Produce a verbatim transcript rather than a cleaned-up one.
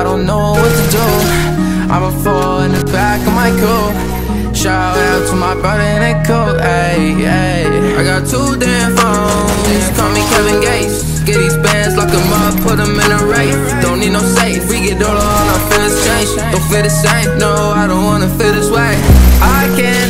don't know what to do. I'ma fall in the back of my coupe. Shout out to my brother in that coat, ayy, ayy. I got two damn phones, call me Kevin Gates. Get these bands, lock them up, put them in a race. Don't need no safe, we get all on our feelings change. Don't feel the same, no, I don't wanna feel this way. I can't